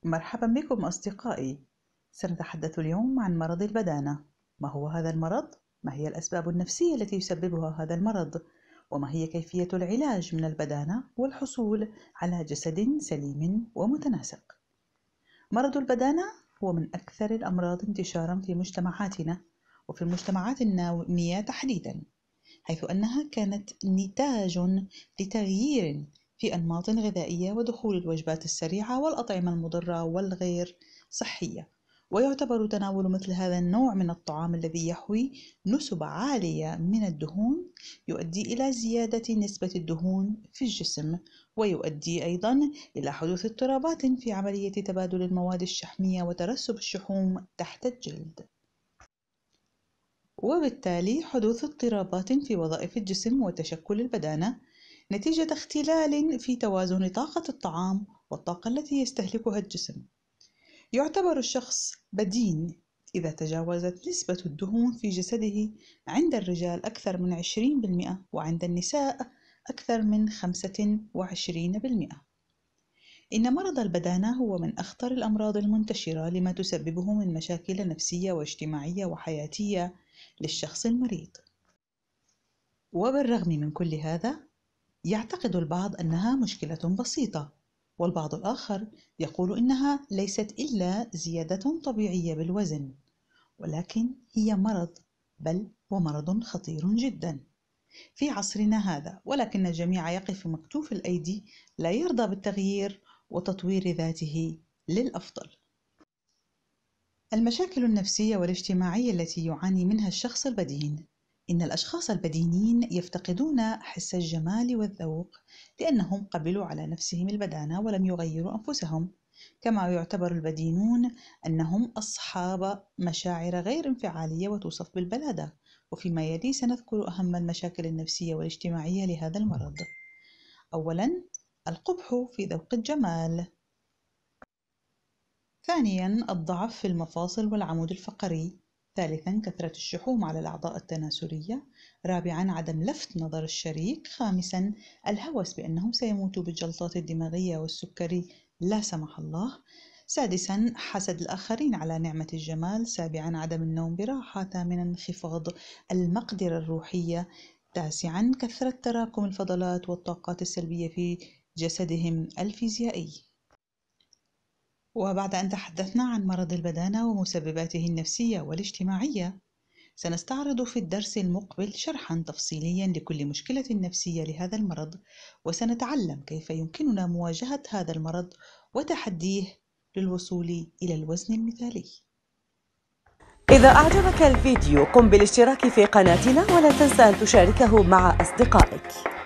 مرحبا بكم أصدقائي. سنتحدث اليوم عن مرض البدانة. ما هو هذا المرض؟ ما هي الأسباب النفسية التي يسببها هذا المرض؟ وما هي كيفية العلاج من البدانة والحصول على جسد سليم ومتناسق؟ مرض البدانة هو من أكثر الأمراض انتشاراً في مجتمعاتنا وفي المجتمعات النامية تحديداً، حيث أنها كانت نتاج لتغيير في أنماط غذائية ودخول الوجبات السريعة والأطعمة المضرة والغير صحية. ويعتبر تناول مثل هذا النوع من الطعام الذي يحوي نسب عالية من الدهون يؤدي إلى زيادة نسبة الدهون في الجسم، ويؤدي أيضا إلى حدوث اضطرابات في عملية تبادل المواد الشحمية وترسب الشحوم تحت الجلد، وبالتالي حدوث اضطرابات في وظائف الجسم وتشكل البدانة نتيجة اختلال في توازن طاقة الطعام والطاقة التي يستهلكها الجسم. يعتبر الشخص بدين إذا تجاوزت نسبة الدهون في جسده عند الرجال أكثر من 20% وعند النساء أكثر من 25%. إن مرض البدانة هو من أخطر الأمراض المنتشرة لما تسببه من مشاكل نفسية واجتماعية وحياتية للشخص المريض. وبالرغم من كل هذا يعتقد البعض أنها مشكلة بسيطة، والبعض الآخر يقول إنها ليست إلا زيادة طبيعية بالوزن، ولكن هي مرض، بل ومرض خطير جدا في عصرنا هذا. ولكن الجميع يقف مكتوف الأيدي لا يرضى بالتغيير وتطوير ذاته للأفضل. المشاكل النفسية والاجتماعية التي يعاني منها الشخص البدين. إن الأشخاص البدينين يفتقدون حس الجمال والذوق لأنهم قبلوا على نفسهم البدانة ولم يغيروا أنفسهم، كما يعتبر البدينون أنهم أصحاب مشاعر غير انفعالية وتوصف بالبلادة. وفيما يلي سنذكر أهم المشاكل النفسية والاجتماعية لهذا المرض. أولاً، القبح في ذوق الجمال. ثانياً، الضعف في المفاصل والعمود الفقري. ثالثاً، كثرة الشحوم على الأعضاء التناسلية. رابعاً، عدم لفت نظر الشريك. خامساً، الهوس بأنهم سيموتوا بالجلطات الدماغية والسكري لا سمح الله. سادساً، حسد الآخرين على نعمة الجمال. سابعاً، عدم النوم براحة. ثامناً، انخفاض المقدرة الروحية. تاسعاً، كثرة تراكم الفضلات والطاقات السلبية في جسدهم الفيزيائي. وبعد أن تحدثنا عن مرض البدانة ومسبباته النفسية والاجتماعية، سنستعرض في الدرس المقبل شرحاً تفصيلياً لكل مشكلة نفسية لهذا المرض، وسنتعلم كيف يمكننا مواجهة هذا المرض وتحديه للوصول إلى الوزن المثالي. إذا أعجبك الفيديو قم بالاشتراك في قناتنا ولا تنسى أن تشاركه مع أصدقائك.